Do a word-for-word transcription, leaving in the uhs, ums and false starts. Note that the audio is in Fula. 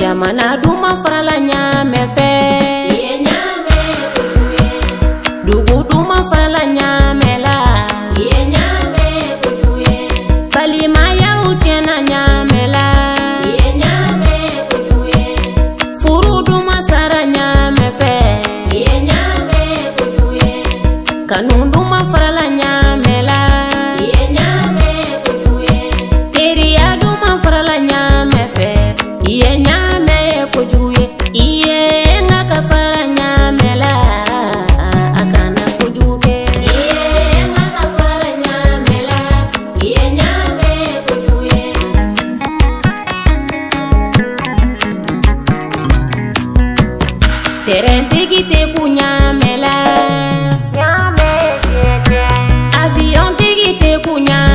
Jamana duma farala ɲame fɛ ye ɲame kojugu ye dugu duma farala ɲame la ye ɲame kojugu ye balimayaw tiɲɛna ɲame la ye ɲame kojugu ye furu duma sara ɲame fɛ ye ɲame kojugu ye kanu duma farala ɲame la ye ɲame kojugu ye teriya duma farala ɲame fɛ ye ɲame kojugu ye iye nga ka fara ɲame la a kana kojugu kɛ iye nga ka fara ɲame la ye ɲame kojugu ye terɛntigi tɛ ku ɲame la ɲame tiɲɛ tiɲɛ avion tigi tɛ ku ɲame